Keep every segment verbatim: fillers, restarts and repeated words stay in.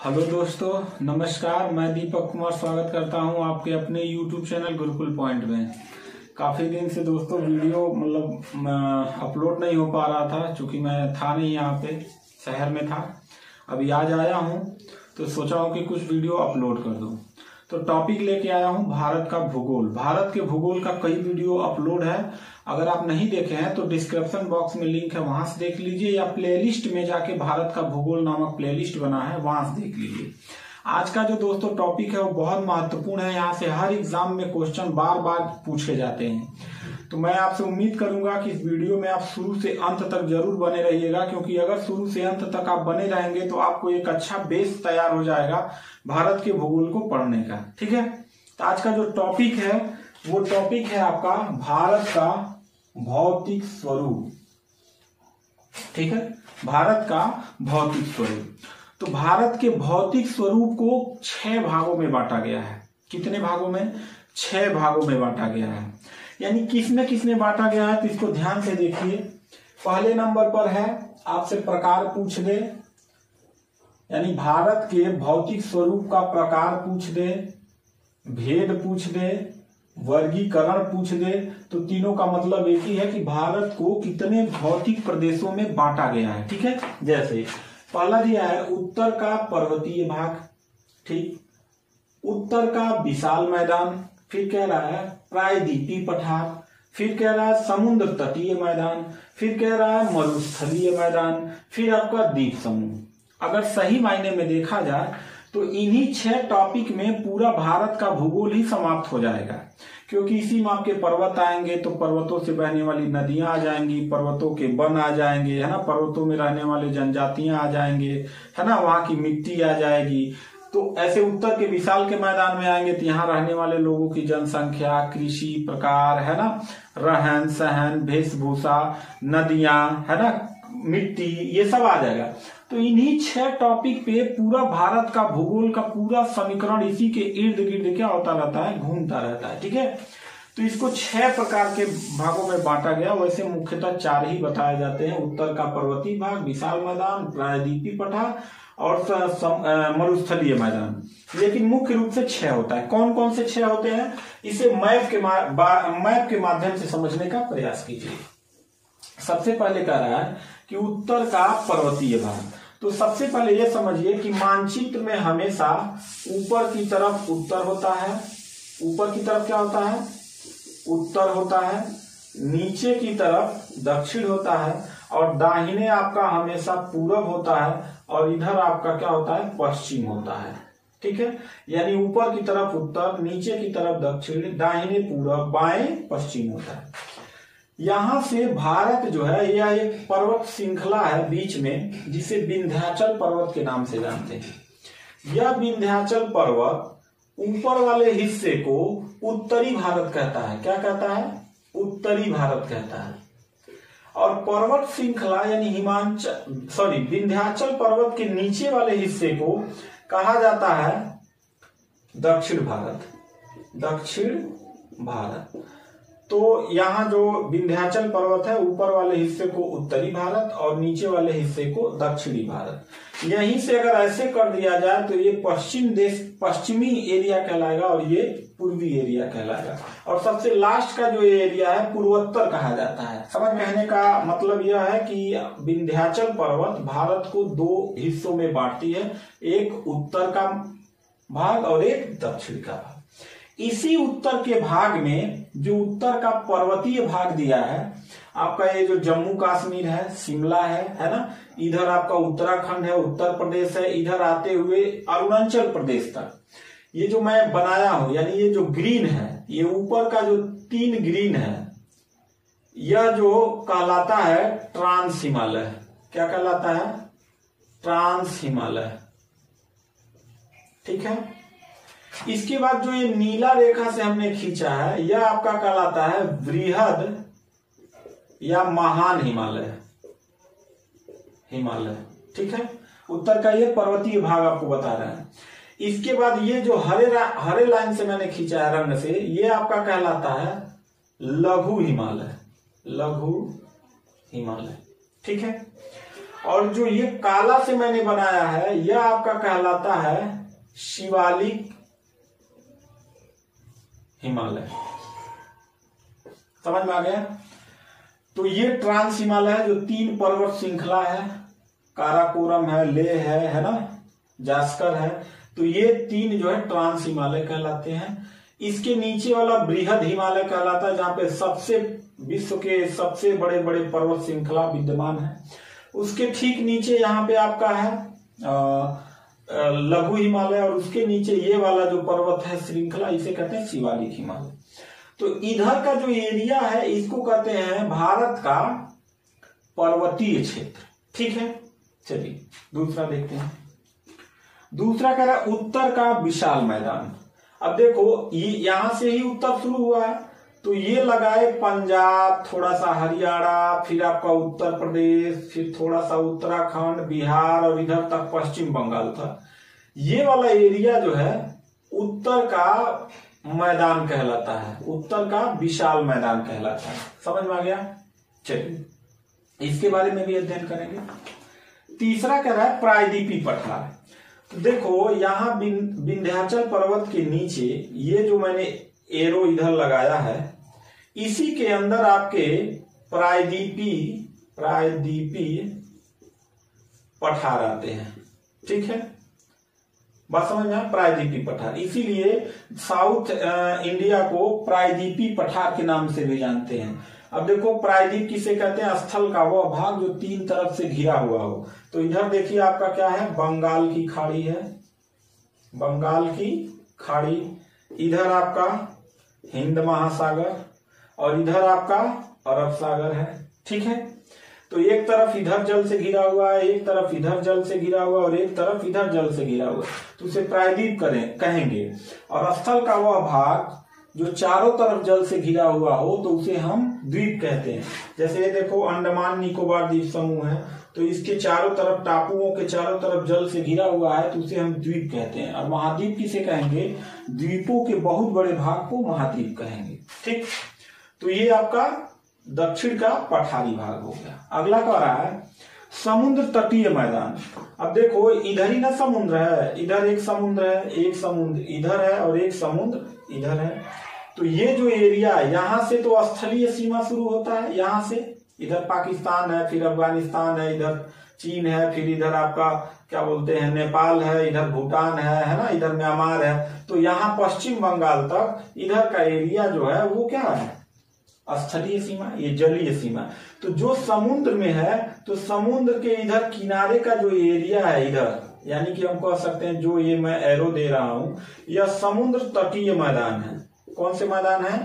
Hello दोस्तों, नमस्कार। मैं दीपक कुमार स्वागत करता हूं आपके अपने यूट्यूब चैनल गुरुकुल पॉइंट में। काफ़ी दिन से दोस्तों वीडियो मतलब अपलोड नहीं हो पा रहा था, क्योंकि मैं था नहीं यहाँ पे, शहर में था। अभी आज आया हूं तो सोचा हूं कि कुछ वीडियो अपलोड कर दूं। तो टॉपिक लेके आया हूं भारत का भूगोल। भारत के भूगोल का कई वीडियो अपलोड है, अगर आप नहीं देखे हैं तो डिस्क्रिप्शन बॉक्स में लिंक है, वहां से देख लीजिए, या प्लेलिस्ट में जाके भारत का भूगोल नामक प्लेलिस्ट बना है, वहां से देख लीजिए। आज का जो दोस्तों टॉपिक है वो बहुत महत्वपूर्ण है। यहाँ से हर एग्जाम में क्वेश्चन बार बार पूछे जाते हैं, तो मैं आपसे उम्मीद करूंगा कि इस वीडियो में आप शुरू से अंत तक जरूर बने रहिएगा, क्योंकि अगर शुरू से अंत तक आप बने रहेंगे तो आपको एक अच्छा बेस तैयार हो जाएगा भारत के भूगोल को पढ़ने का। ठीक है, तो आज का जो टॉपिक है वो टॉपिक है आपका भारत का भौतिक स्वरूप। ठीक है, भारत का भौतिक स्वरूप। तो भारत के भौतिक स्वरूप को छह भागों में बांटा गया है। कितने भागों में? छह भागों में बांटा गया है। यानी किसमें किसमें बांटा गया है, तो इसको ध्यान से देखिए। पहले नंबर पर है, आपसे प्रकार पूछ दे, यानी भारत के भौतिक स्वरूप का प्रकार पूछ दे, भेद पूछ दे, वर्गीकरण पूछ दे, तो तीनों का मतलब एक ही है कि भारत को कितने भौतिक प्रदेशों में बांटा गया है। ठीक है, जैसे पहला दिया है उत्तर का पर्वतीय भाग, ठीक, उत्तर का विशाल मैदान, फिर कह रहा है प्रायद्वीपीय पठार, फिर कह रहा है समुद्र तटीय मैदान, फिर कह रहा है मरुस्थलीय मैदान, फिर आपका द्वीप समूह। अगर सही मायने में देखा जाए तो इन्हीं छह टॉपिक में पूरा भारत का भूगोल ही समाप्त हो जाएगा, क्योंकि इसी में आपके पर्वत आएंगे तो पर्वतों से बहने वाली नदियां आ जाएंगी, पर्वतों के वन आ जाएंगे, है ना, पर्वतों में रहने वाले जनजातियां आ जाएंगे, है ना, वहां की मिट्टी आ जाएगी। तो ऐसे उत्तर के विशाल के मैदान में आएंगे तो यहाँ रहने वाले लोगों की जनसंख्या, कृषि प्रकार, है ना, रहन सहन, वेशभूषा, नदियां, है ना, मिट्टी, ये सब आ जाएगा। तो इन्हीं छह टॉपिक पे पूरा भारत का भूगोल का पूरा समीकरण इसी के इर्द गिर्द क्या होता रहता है, घूमता रहता है। ठीक है, तो इसको छह प्रकार के भागों में बांटा गया। वैसे मुख्यतः चार ही बताए जाते हैं, उत्तर का पर्वतीय भाग, विशाल मैदान, प्रायद्वीपीय पठार और मरुस्थलीय मैदान, लेकिन मुख्य रूप से छह होता है। कौन कौन से छह होते हैं, इसे मैप के मैप के माध्यम से समझने का प्रयास कीजिए। सबसे पहले कह रहा है कि उत्तर का पर्वतीय भाग, तो सबसे पहले यह समझिए कि मानचित्र में हमेशा ऊपर की तरफ उत्तर होता है, ऊपर की तरफ क्या होता है, उत्तर होता है, नीचे की तरफ दक्षिण होता है, और दाहिने आपका हमेशा पूरब होता है, और इधर आपका क्या होता है, पश्चिम होता है। ठीक है, यानी ऊपर की तरफ उत्तर, नीचे की तरफ दक्षिण, दाहिने पूरब, बाएं पश्चिम होता है। यहां से भारत जो है यह एक पर्वत श्रृंखला है बीच में, जिसे विंध्याचल पर्वत के नाम से जानते हैं। यह विंध्याचल पर्वत ऊपर वाले हिस्से को उत्तरी भारत कहता है। क्या कहता है? उत्तरी भारत कहता है। और पर्वत श्रृंखला यानी हिमाचल सॉरी विंध्याचल पर्वत के नीचे वाले हिस्से को कहा जाता है दक्षिण भारत। दक्षिण भारत। तो यहाँ जो विंध्याचल पर्वत है, ऊपर वाले हिस्से को उत्तरी भारत और नीचे वाले हिस्से को दक्षिणी भारत। यहीं से अगर ऐसे कर दिया जाए तो ये पश्चिम देश पश्चिमी एरिया कहलाएगा और ये पूर्वी एरिया कहलाएगा। और सबसे लास्ट का जो एरिया है पूर्वोत्तर कहा जाता है। समझ कहने का मतलब यह है कि विंध्याचल पर्वत भारत को दो हिस्सों में बांटती है, एक उत्तर का भाग और एक दक्षिण का भाग। इसी उत्तर के भाग में जो उत्तर का पर्वतीय भाग दिया है आपका, ये जो जम्मू कश्मीर है, शिमला है, है ना, इधर आपका उत्तराखंड है, उत्तर प्रदेश है, इधर आते हुए अरुणाचल प्रदेश तक, ये जो मैं बनाया हूं, यानी ये जो ग्रीन है, ये ऊपर का जो तीन ग्रीन है, यह जो कहलाता है ट्रांस हिमालय। क्या कहलाता है? ट्रांस हिमालय। ठीक है, इसके बाद जो ये नीला रेखा से हमने खींचा है, यह आपका कहलाता है वृहद या महान हिमालय। हिमालय, ठीक है, उत्तर का ये पर्वतीय भाग आपको बता रहा है। इसके बाद ये जो हरे हरे लाइन से मैंने खींचा है रंग से, ये आपका कहलाता है लघु हिमालय। लघु हिमालय, ठीक है। और जो ये काला से मैंने बनाया है यह आपका कहलाता है शिवालिक हिमालय। समझ में आ गया? तो ये ट्रांस हिमालय है जो तीन पर्वत श्रृंखला है, काराकोरम है, लेह है, है ना, जास्कर है। तो ये तीन जो है ट्रांस हिमालय कहलाते हैं। इसके नीचे वाला बृहद हिमालय कहलाता है, जहां पे सबसे विश्व के सबसे बड़े बड़े पर्वत श्रृंखला विद्यमान है। उसके ठीक नीचे यहाँ पे आपका है लघु हिमालय, और उसके नीचे ये वाला जो पर्वत है श्रृंखला, इसे कहते हैं शिवालिक हिमालय। तो इधर का जो एरिया है इसको कहते हैं भारत का पर्वतीय क्षेत्र। ठीक है, चलिए दूसरा देखते हैं। दूसरा कह रहा है उत्तर का विशाल मैदान। अब देखो ये यहां से ही उत्तर शुरू हुआ है, तो ये लगाए पंजाब, थोड़ा सा हरियाणा, फिर आपका उत्तर प्रदेश, फिर थोड़ा सा उत्तराखंड, बिहार, और इधर तक पश्चिम बंगाल था। ये वाला एरिया जो है उत्तर का मैदान कहलाता है, उत्तर का विशाल मैदान कहलाता है। समझ में आ गया? चलिए इसके बारे में भी अध्ययन करेंगे। तीसरा कह रहा है प्रायद्वीपी पठार। तो देखो यहाँ विंध्याचल पर्वत के नीचे ये जो मैंने एरो इधर लगाया है, इसी के अंदर आपके प्रायद्वीपी प्रायद्वीपी पठार आते हैं। ठीक है, बात समझ में? प्रायद्वीपी पठार, इसीलिए साउथ इंडिया को प्रायद्वीपी पठार के नाम से भी जानते हैं। अब देखो प्रायद्वीप किसे कहते हैं? स्थल का वह भाग जो तीन तरफ से घिरा हुआ हो। तो इधर देखिए आपका क्या है, बंगाल की खाड़ी है, बंगाल की खाड़ी, इधर आपका हिंद महासागर, और इधर आपका अरब सागर है। ठीक है, तो एक तरफ इधर जल से घिरा हुआ है, एक तरफ इधर जल से घिरा हुआ, और एक तरफ इधर जल से घिरा हुआ, तो उसे प्रायद्वीप करें कहेंगे। और स्थल का वह भाग जो चारों तरफ जल से घिरा हुआ हो तो उसे हम द्वीप कहते हैं। जैसे ये देखो अंडमान निकोबार द्वीप समूह है, तो इसके चारों तरफ, टापुओं के चारों तरफ जल से घिरा हुआ है, तो उसे हम द्वीप कहते हैं। और महाद्वीप किसे कहेंगे? द्वीपों के बहुत बड़े भाग को महाद्वीप कहेंगे। ठीक, तो ये आपका दक्षिण का पठारी भाग हो गया। अगला कह रहा है समुद्र तटीय मैदान। अब देखो इधर ही ना समुद्र है, इधर एक समुद्र है, एक समुद्र इधर है, और एक समुद्र इधर है। तो ये जो एरिया है यहां से तो स्थलीय सीमा शुरू होता है, यहां से इधर पाकिस्तान है, फिर अफगानिस्तान है, इधर चीन है, फिर इधर आपका क्या बोलते हैं नेपाल है, इधर भूटान है, है ना, इधर म्यांमार है। तो यहाँ पश्चिम बंगाल तक इधर का एरिया जो है वो क्या है? स्थलीय सीमा, ये जलीय सीमा। तो जो समुद्र में है, तो समुद्र के इधर किनारे का जो एरिया है इधर, यानी कि हम कह सकते हैं जो ये मैं एरो दे रहा हूं, यह समुद्र तटीय मैदान है। कौन से मैदान है?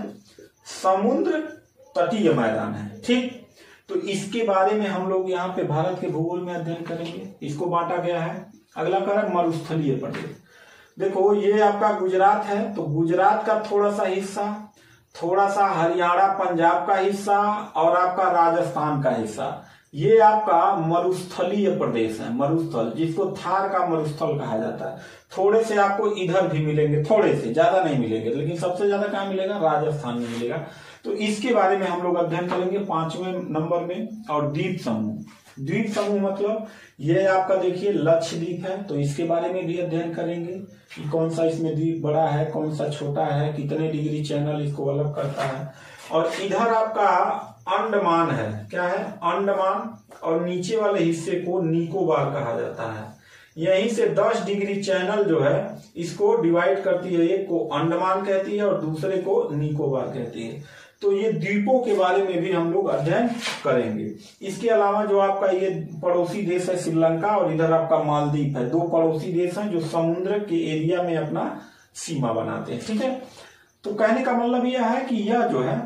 समुद्र तटीय मैदान है। ठीक, तो इसके बारे में हम लोग यहाँ पे भारत के भूगोल में अध्ययन करेंगे। इसको बांटा गया है। अगला कह रहा है मरुस्थलीय प्रदेश। देखो ये आपका गुजरात है, तो गुजरात का थोड़ा सा हिस्सा, थोड़ा सा हरियाणा पंजाब का हिस्सा, और आपका राजस्थान का हिस्सा, ये आपका मरुस्थलीय प्रदेश है। मरुस्थल, जिसको थार का मरुस्थल कहा जाता है। थोड़े से आपको इधर भी मिलेंगे, थोड़े से, ज्यादा नहीं मिलेंगे, लेकिन सबसे ज्यादा कहाँ मिलेगा? राजस्थान में मिलेगा। तो इसके बारे में हम लोग अध्ययन करेंगे पांचवें नंबर में। और द्वीप समूह, द्वीप समूह मतलब ये आपका देखिए लक्षद्वीप है, तो इसके बारे में भी अध्ययन करेंगे कि कौन सा इसमें द्वीप बड़ा है, कौन सा छोटा है, कितने डिग्री चैनल इसको अलग करता है। और इधर आपका अंडमान है, क्या है? अंडमान, और नीचे वाले हिस्से को निकोबार कहा जाता है। यहीं से दस डिग्री चैनल जो है इसको डिवाइड करती है, एक को अंडमान कहती है और दूसरे को निकोबार कहती है। तो ये द्वीपों के बारे में भी हम लोग अध्ययन करेंगे। इसके अलावा जो आपका ये पड़ोसी देश है श्रीलंका, और इधर आपका मालदीव है, दो पड़ोसी देश हैं जो समुद्र के एरिया में अपना सीमा बनाते हैं। ठीक है, तो कहने का मतलब यह है कि यह जो है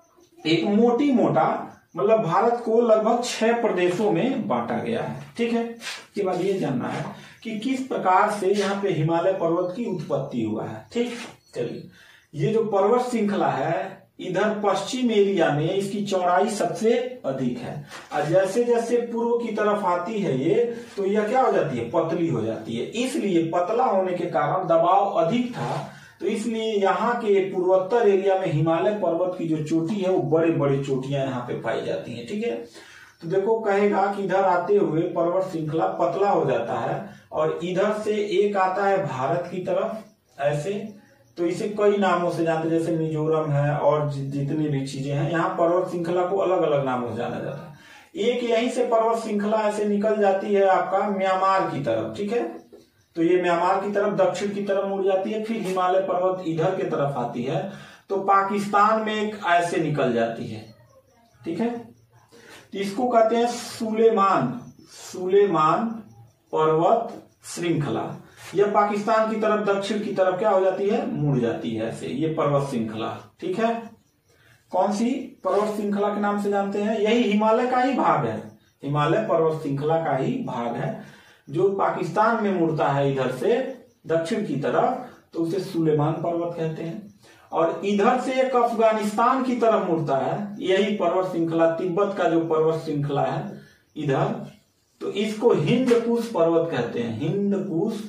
एक मोटी मोटा मतलब भारत को लगभग छह प्रदेशों में बांटा गया है। ठीक है, इसके बाद ये जानना है कि किस प्रकार से यहाँ पे हिमालय पर्वत की उत्पत्ति हुआ है। ठीक, चलिए ये जो पर्वत श्रृंखला है इधर पश्चिम एरिया में इसकी चौड़ाई सबसे अधिक है, और जैसे जैसे पूर्व की तरफ आती है ये, तो यह क्या हो जाती है? पतली हो जाती है। इसलिए पतला होने के कारण दबाव अधिक था, तो इसलिए यहाँ के पूर्वोत्तर एरिया में हिमालय पर्वत की जो चोटी है वो बड़े बड़े चोटियां यहाँ पे पाई जाती हैं। ठीक है, तो देखो कहेगा कि इधर आते हुए पर्वत श्रृंखला पतला हो जाता है और इधर से एक आता है भारत की तरफ ऐसे, तो इसे कई नामों से जानते हैं, जैसे मिजोरम है और जितनी भी चीजें हैं, यहाँ पर्वत श्रृंखला को अलग अलग नामों से जाना जाता है। एक यहीं से पर्वत श्रृंखला ऐसे निकल जाती है आपका म्यांमार की तरफ, ठीक है, तो ये म्यांमार की तरफ दक्षिण की तरफ मुड़ जाती है, फिर हिमालय पर्वत इधर की तरफ आती है, तो पाकिस्तान में एक ऐसे निकल जाती है, ठीक है। तो इसको कहते हैं सुलेमान सुलेमान पर्वत श्रृंखला। यह पाकिस्तान की तरफ दक्षिण की तरफ क्या हो जाती है, मुड़ जाती है ऐसे, ये पर्वत श्रृंखला, ठीक है। कौन सी पर्वत श्रृंखला के नाम से जानते हैं, यही हिमालय का ही भाग है, हिमालय पर्वत श्रृंखला का ही भाग है जो पाकिस्तान में मुड़ता है इधर से दक्षिण की तरफ, तो उसे सुलेमान पर्वत कहते हैं। और इधर से एक अफगानिस्तान की तरफ मुड़ता है, यही पर्वत श्रृंखला, तिब्बत का जो पर्वत श्रृंखला है इधर, तो इसको हिंदकुश पर्वत कहते हैं, हिंदकुश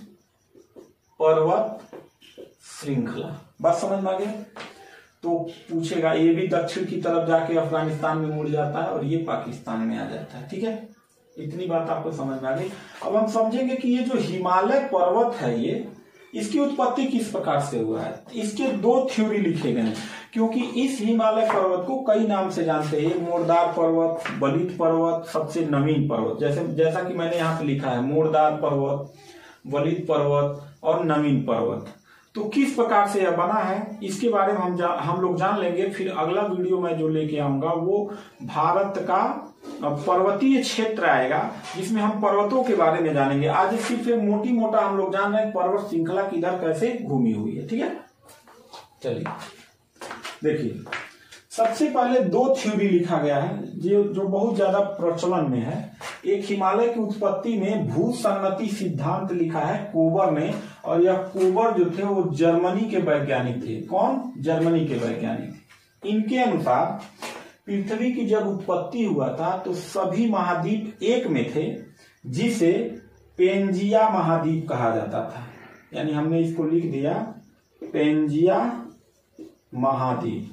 पर्वत श्रृंखला। बात समझ में आ गया। तो पूछेगा ये भी दक्षिण की तरफ जाके अफगानिस्तान में मुड़ जाता है और ये पाकिस्तान में आ जाता है, ठीक है। इतनी बात आपको समझ में आ गई। अब हम समझेंगे कि ये जो हिमालय पर्वत है, ये इसकी उत्पत्ति किस प्रकार से हुआ है। इसके दो थ्योरी लिखे गए हैं, क्योंकि इस हिमालय पर्वत को कई नाम से जानते हैं, मोरदार पर्वत, बलित पर्वत, सबसे नवीन पर्वत, जैसे जैसा कि मैंने यहाँ पे लिखा है मोरदार पर्वत, बलित पर्वत और नवीन पर्वत। तो किस प्रकार से यह बना है इसके बारे में हम जा, हम लोग जान लेंगे। फिर अगला वीडियो में जो लेके आऊंगा वो भारत का पर्वतीय क्षेत्र आएगा, जिसमें हम पर्वतों के बारे में जानेंगे। आज सिर्फ मोटी मोटा हम लोग जान रहे हैं पर्वत श्रृंखला किधर कैसे घूमी हुई है, ठीक है। चलिए देखिए, सबसे पहले दो थ्योरी लिखा गया है जो जो बहुत ज्यादा प्रचलन में है। एक हिमालय की उत्पत्ति में भूसंगति सिद्धांत लिखा है कोबर ने, और यह कोबर जो थे वो जर्मनी के वैज्ञानिक थे। कौन? जर्मनी के वैज्ञानिक। इनके अनुसार पृथ्वी की जब उत्पत्ति हुआ था तो सभी महाद्वीप एक में थे, जिसे पेंजिया महाद्वीप कहा जाता था। यानी हमने इसको लिख दिया पेंजिया महाद्वीप,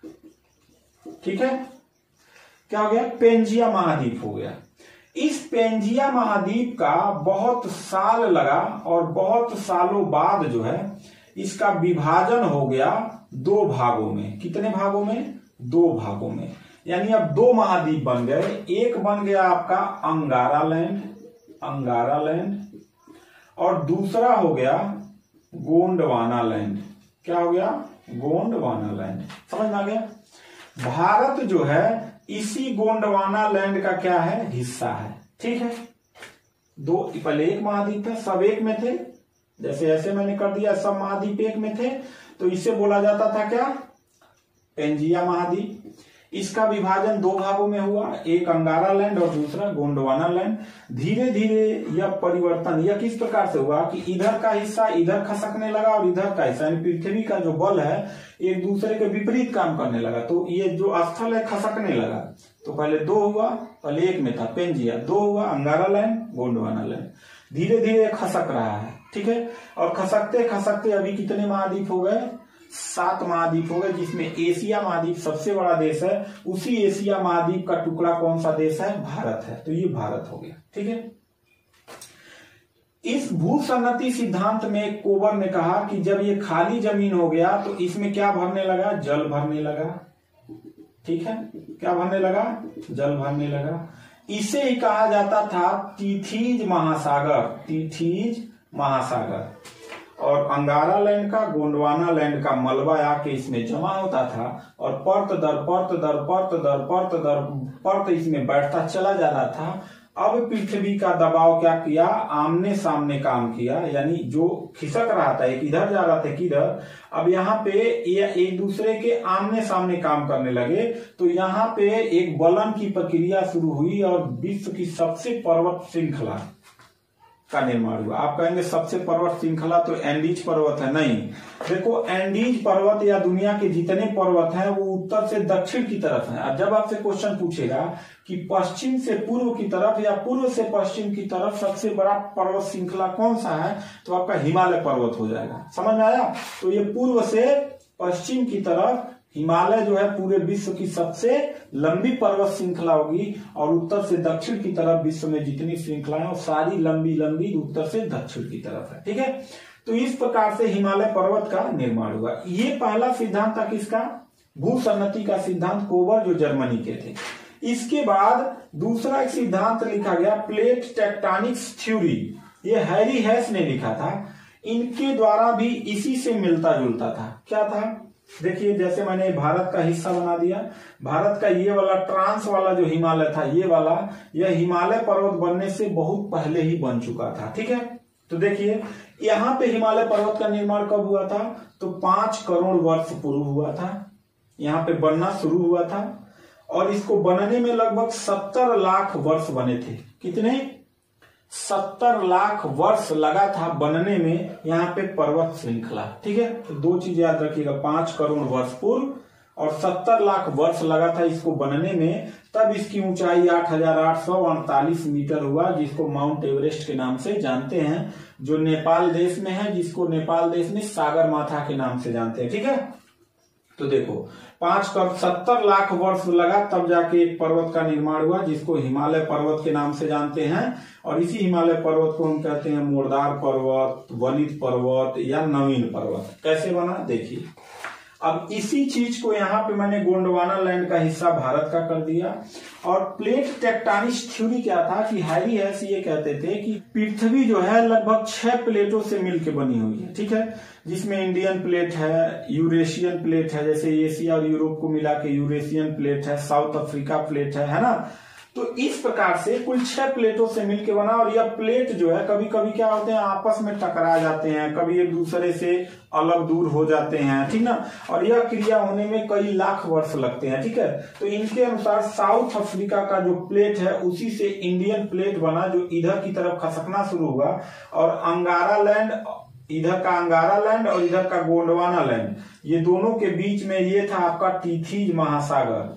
ठीक है। क्या हो गया? पेंजिया महाद्वीप हो गया। इस पेंजिया महाद्वीप का बहुत साल लगा और बहुत सालों बाद जो है इसका विभाजन हो गया दो भागों में। कितने भागों में? दो भागों में। यानी अब दो महाद्वीप बन गए। एक बन गया आपका अंगारा लैंड, अंगारा लैंड, और दूसरा हो गया गोंडवाना लैंड। क्या हो गया? गोंडवाना लैंड। समझ में आ गया? भारत जो है इसी गोंडवाना लैंड का क्या है? हिस्सा है, ठीक है। दो पहले एक महाद्वीप है, सब एक में थे, जैसे ऐसे मैंने कर दिया, सब महाद्वीप एक में थे, तो इसे बोला जाता था क्या? पेंजिया महाद्वीप। इसका विभाजन दो भागों में हुआ, एक अंगारा लैंड और दूसरा गोंडवाना लैंड। धीरे धीरे यह परिवर्तन यह किस प्रकार से हुआ कि इधर का हिस्सा इधर खसकने लगा और इधर का हिस्सा, यानी पृथ्वी का जो बल है एक दूसरे के विपरीत काम करने लगा, तो ये जो स्थल है खसकने लगा। तो पहले दो हुआ, पहले एक में था पेंजिया, दो हुआ अंगारा लैंड, गोंडवाना लैंड। धीरे धीरे खसक रहा है, ठीक है। और खसकते खसकते अभी कितने महाद्वीप हो गए? सात महाद्वीप हो गए, जिसमें एशिया महाद्वीप सबसे बड़ा देश है। उसी एशिया महाद्वीप का टुकड़ा कौन सा देश है? भारत है। तो ये भारत हो गया, ठीक है। इस भूसंगति सिद्धांत में कोबर ने कहा कि जब ये खाली जमीन हो गया तो इसमें क्या भरने लगा? जल भरने लगा, ठीक है। क्या भरने लगा? जल भरने लगा। इसे ही कहा जाता था टीथीज महासागर, टीथीज महासागर। और अंगारा लैंड का, गोंडवाना लैंड का मलबा आके इसमें जमा होता था और परत दर परत दर परत दर परत दर परत इसमें बैठता चला जा रहा था। अब पृथ्वी का दबाव क्या किया? आमने सामने काम किया, यानी जो खिसक रहा था एक इधर जा रहा था किधर, अब यहाँ पे ये एक दूसरे के आमने सामने काम करने लगे। तो यहाँ पे एक बलन की प्रक्रिया शुरू हुई और विश्व की सबसे पर्वत श्रृंखला का निर्माण हुआ। आप कहेंगे सबसे पर्वत श्रृंखला तो एंडीज पर्वत है, नहीं। देखो एंडीज पर्वत या दुनिया के जितने पर्वत हैं वो उत्तर से दक्षिण की तरफ हैं। और जब आपसे क्वेश्चन पूछेगा कि पश्चिम से पूर्व की तरफ या पूर्व से पश्चिम की तरफ सबसे बड़ा पर्वत श्रृंखला कौन सा है, तो आपका हिमालय पर्वत हो जाएगा। समझ में आया? तो ये पूर्व से पश्चिम की तरफ हिमालय जो है पूरे विश्व की सबसे लंबी पर्वत श्रृंखला होगी और उत्तर से दक्षिण की तरफ विश्व में जितनी श्रृंखलाएं वो सारी लंबी लंबी उत्तर से दक्षिण की तरफ है। ठीक है, तो इस प्रकार से हिमालय पर्वत का निर्माण हुआ। ये पहला सिद्धांत था किसका? भूसन्नति का सिद्धांत, कोबर जो जर्मनी के थे। इसके बाद दूसरा एक सिद्धांत लिखा गया प्लेट टेक्टोनिक्स थ्योरी, ये हैरी हेस ने लिखा था। इनके द्वारा भी इसी से मिलता जुलता था। क्या था? देखिए, जैसे मैंने भारत का हिस्सा बना दिया, भारत का ये वाला ट्रांस वाला जो हिमालय था, ये वाला, यह हिमालय पर्वत बनने से बहुत पहले ही बन चुका था। ठीक है, तो देखिए यहाँ पे हिमालय पर्वत का निर्माण कब हुआ था? तो पांच करोड़ वर्ष पूर्व हुआ था। यहाँ पे बनना शुरू हुआ था और इसको बनने में लगभग सत्तर लाख वर्ष बने थे। कितने? सत्तर लाख वर्ष लगा था बनने में यहाँ पे पर्वत श्रृंखला। ठीक है, तो दो चीज याद रखिएगा, पांच करोड़ वर्ष पूर्व और सत्तर लाख वर्ष लगा था इसको बनने में। तब इसकी ऊंचाई आठ हजार आठ सौ अड़तालीस मीटर हुआ, जिसको माउंट एवरेस्ट के नाम से जानते हैं, जो नेपाल देश में है, जिसको नेपाल देश में सागर माथा के नाम से जानते हैं। ठीक है, तो देखो पांच करोड़ सत्तर लाख वर्ष लगा तब जाके एक पर्वत का निर्माण हुआ जिसको हिमालय पर्वत के नाम से जानते हैं। और इसी हिमालय पर्वत को हम कहते हैं मोरदार पर्वत, वलित पर्वत या नवीन पर्वत। कैसे बना देखिए। अब इसी चीज को यहाँ पे मैंने गोंडवाना लैंड का हिस्सा भारत का कर दिया। और प्लेट टेक्टोनिक्स थ्योरी क्या था कि हैरी हेस ये कहते थे कि पृथ्वी जो है लगभग छह प्लेटों से मिलकर बनी हुई है। ठीक है, जिसमें इंडियन प्लेट है, यूरेशियन प्लेट है, जैसे एशिया और यूरोप को मिला के यूरेशियन प्लेट है, साउथ अफ्रीका प्लेट है, है ना। तो इस प्रकार से कुल छह प्लेटों से मिलकर बना। और यह प्लेट जो है कभी कभी क्या होते हैं, आपस में टकरा जाते हैं, कभी एक दूसरे से अलग दूर हो जाते हैं। ठीक ना, और यह क्रिया होने में कई लाख वर्ष लगते हैं। ठीक है, तो इनके अनुसार साउथ अफ्रीका का जो प्लेट है उसी से इंडियन प्लेट बना, जो इधर की तरफ खसकना शुरू हुआ। और अंगारा लैंड, इधर का अंगारा लैंड और इधर का गोंडवाना लैंड, ये दोनों के बीच में ये था आपका टीथीज महासागर।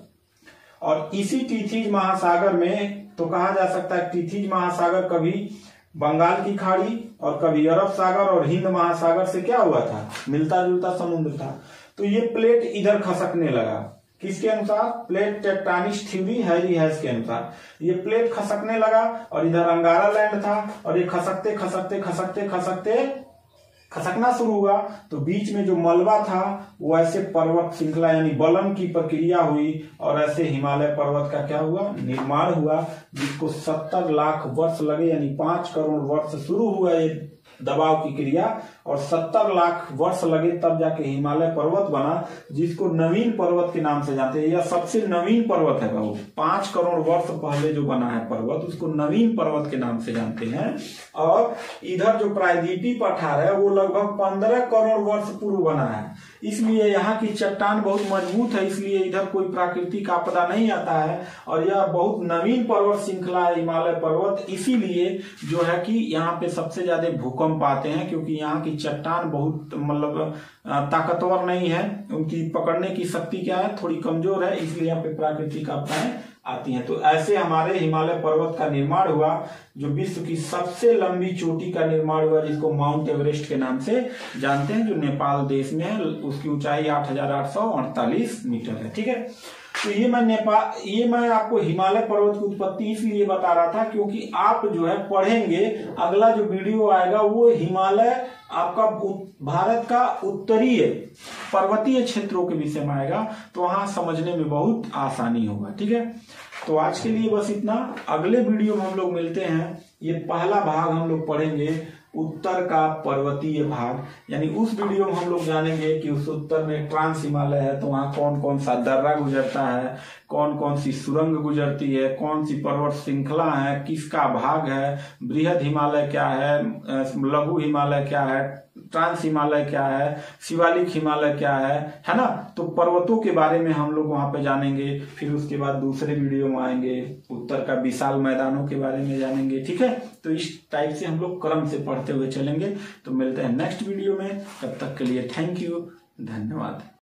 और इसी टीथीज महासागर में तो कहा जा सकता है टीथीज महासागर कभी बंगाल की खाड़ी और कभी अरब सागर और हिंद महासागर से क्या हुआ था, मिलता जुलता समुद्र था। तो ये प्लेट इधर खसकने लगा। किसके अनुसार? Plate tectonics theory Harry Hess के अनुसार ये प्लेट खसकने लगा। और इधर अंगारा लैंड था और ये खसकते खसकते खसकते खसकते खसकना शुरू हुआ। तो बीच में जो मलबा था वो ऐसे पर्वत श्रृंखला यानी बलन की प्रक्रिया हुई और ऐसे हिमालय पर्वत का क्या हुआ, निर्माण हुआ, जिसको सत्तर लाख वर्ष लगे, यानी पांच करोड़ वर्ष शुरू हुआ ये दबाव की क्रिया और सत्तर लाख वर्ष लगे तब जाके हिमालय पर्वत बना, जिसको नवीन पर्वत के नाम से जानते हैं। यह सबसे नवीन पर्वत है बाबू, पांच करोड़ वर्ष पहले जो बना है पर्वत उसको नवीन पर्वत के नाम से जानते हैं। और इधर जो प्रायद्वीपीय पठार है वो लगभग पंद्रह करोड़ वर्ष पूर्व बना है, इसलिए यहाँ की चट्टान बहुत मजबूत है, इसलिए इधर कोई प्राकृतिक आपदा नहीं आता है। और यह बहुत नवीन पर्वत श्रृंखला है हिमालय पर्वत, इसीलिए जो है कि यहाँ पे सबसे ज्यादा भूकंप आते हैं, क्योंकि यहाँ की चट्टान बहुत मतलब ताकतवर नहीं है, उनकी पकड़ने की शक्ति क्या है, थोड़ी कमजोर है, इसलिए यहाँ पे प्राकृतिक आपदाएं आती हैं। तो ऐसे हमारे हिमालय पर्वत का निर्माण हुआ, जो विश्व की सबसे लंबी चोटी का निर्माण हुआ, जिसको माउंट एवरेस्ट के नाम से जानते हैं, जो नेपाल देश में है। उसकी ऊंचाई आठ हजार आठ सौ अड़तालीस मीटर है। ठीक है, तो ये मैं नेपाल ये मैं आपको हिमालय पर्वत की उत्पत्ति इसलिए बता रहा था क्योंकि आप जो है पढ़ेंगे, अगला जो वीडियो आएगा वो हिमालय आपका भारत का उत्तरीय पर्वतीय क्षेत्रों के विषय में आएगा, तो वहां समझने में बहुत आसानी होगा। ठीक है, तो आज के लिए बस इतना। अगले वीडियो में हम लोग मिलते हैं। ये पहला भाग हम लोग पढ़ेंगे उत्तर का पर्वतीय भाग, यानी उस वीडियो में हम लोग जानेंगे कि उस उत्तर में ट्रांस हिमालय है तो वहाँ कौन कौन सा दर्रा गुजरता है, कौन कौन सी सुरंग गुजरती है, कौन सी पर्वत श्रृंखला है, किसका भाग है, बृहद हिमालय क्या है, लघु हिमालय क्या है, ट्रांस हिमालय क्या है, शिवालिक हिमालय क्या है, है ना। तो पर्वतों के बारे में हम लोग वहां पे जानेंगे। फिर उसके बाद दूसरे वीडियो में आएंगे उत्तर का विशाल मैदानों के बारे में जानेंगे। ठीक है, तो इस टाइप से हम लोग क्रम से पढ़ते हुए चलेंगे। तो मिलते हैं नेक्स्ट वीडियो में, तब तक के लिए थैंक यू, धन्यवाद।